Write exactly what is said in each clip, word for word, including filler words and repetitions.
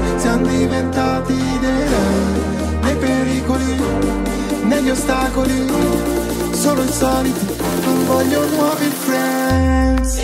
siamo diventati dei re, nei pericoli, negli ostacoli, solo i soliti, non voglio nuovi friends.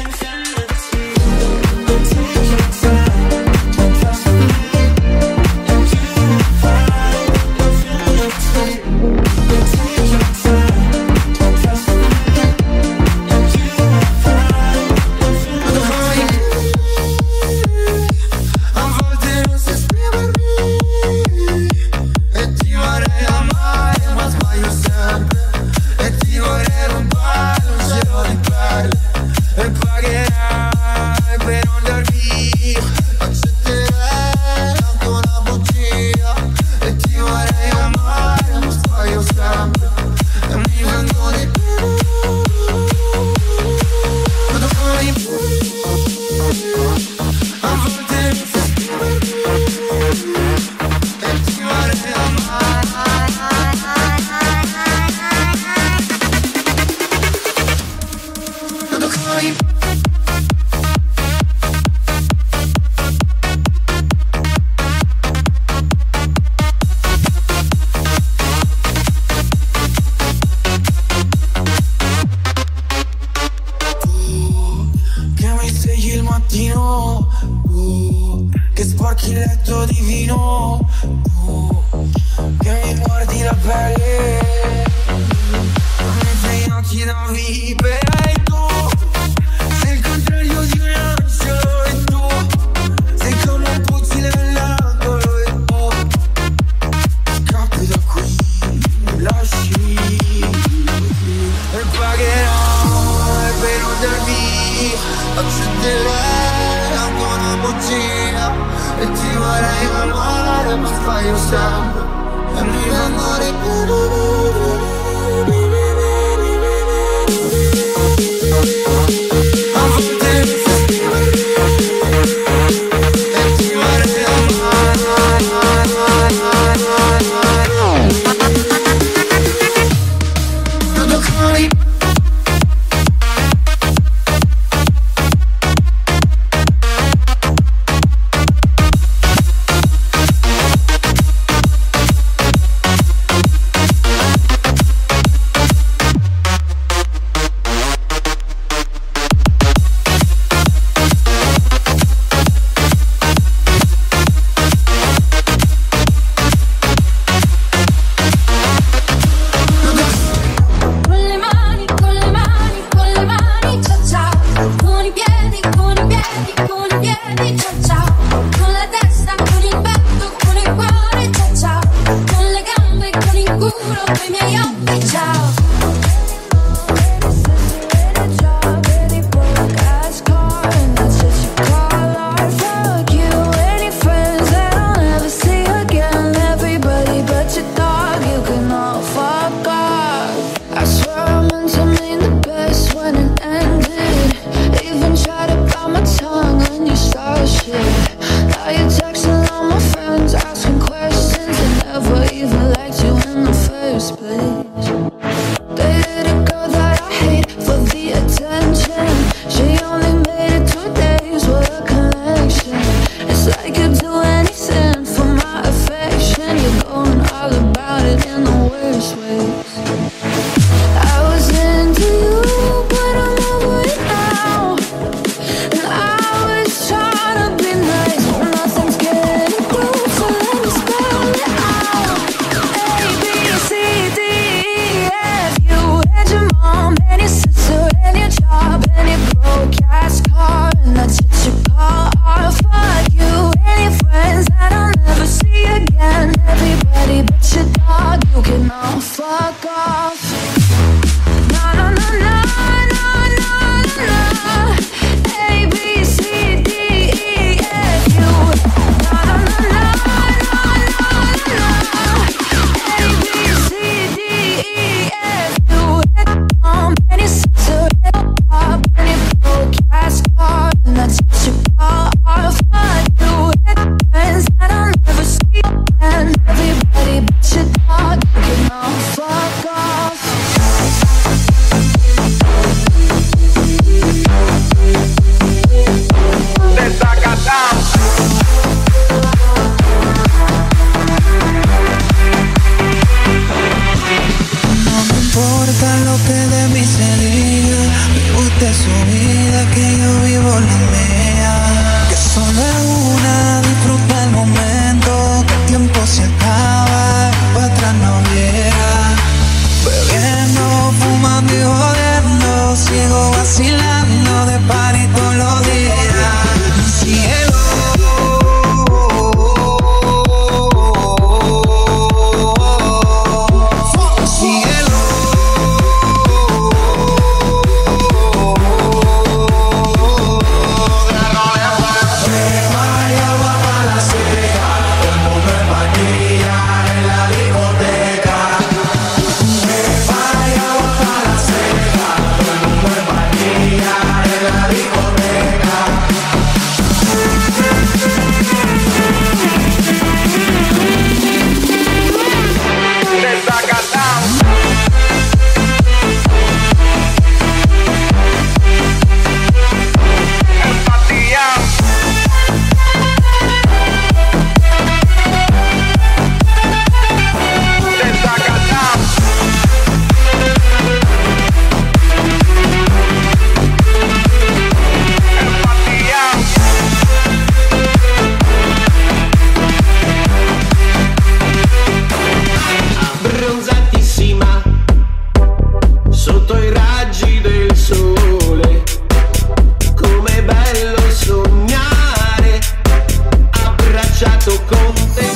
con te.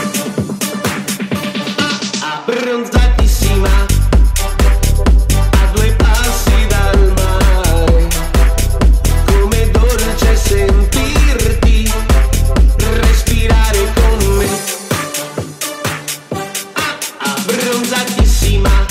Abbronzatissima, a due passi dal mare, come dolce sentirti respirare con me. Ah, abbronzatissima.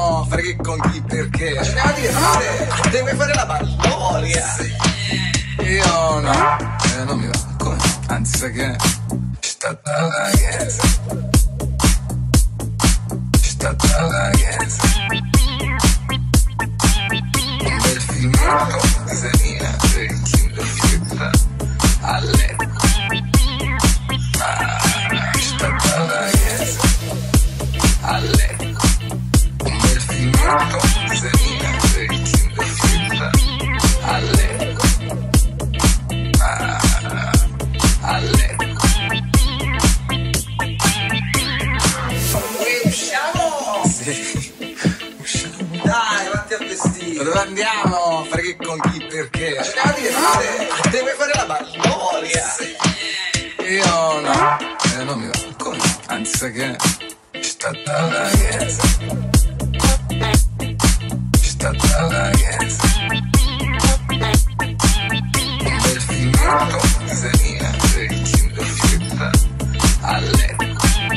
andiamo, fare che con chi, perché? Andiamo a dire fare, devi fare la baldoria. Sì. Io no, eh, non mi va, come? Anzi, sai che sta dalla chiesa. Sta dalla chiesa. Un bel filmato di Selina, per chi lo fietta a letto. Ah, sta dalla chiesa. A letto. Un bel filmato di Selina, per chi lo fietta a letto. Ah, a letto. Usciamo! Sì, usciamo. Dai, vatti a vestire. Dove andiamo? A fare che con chi, perché? Andiamo a dire fare, devi fare la baldoria. Sì. Io no, eh, non mi va, come? Anzi, sai che sta dalla chiesa. Sta dalla chiesa. Un bel filmato di Selina, per chi lo fietta a letto.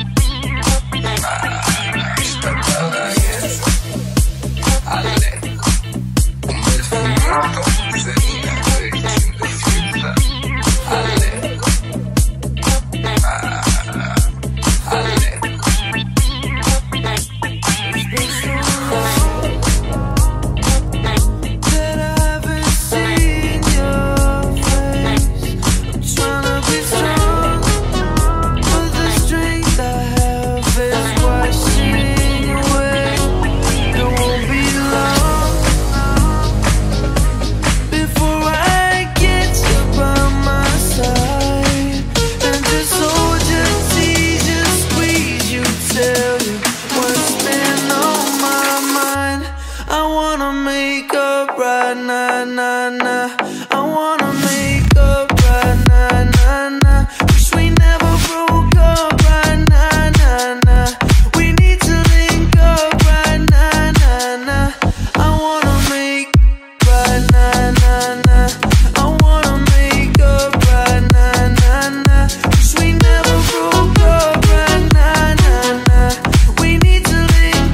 Ah, sta dalla chiesa. A letto. Un bel filmato di Selina, per chi lo fietta a letto. Ah, a letto.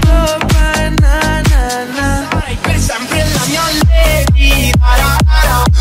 Sempre la mia lady,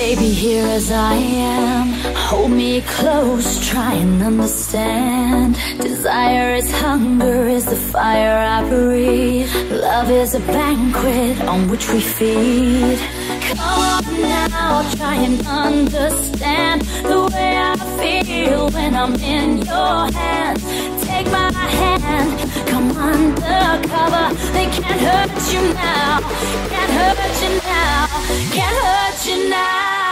Baby, here as I am, hold me close, try and understand. Desire is hunger, is the fire I breathe. Love is a banquet on which we feed. Come on now, try and understand the way I feel when I'm in your hands. Take my hand, come undercover. They can't hurt you now, can't hurt you now, can't hurt you now.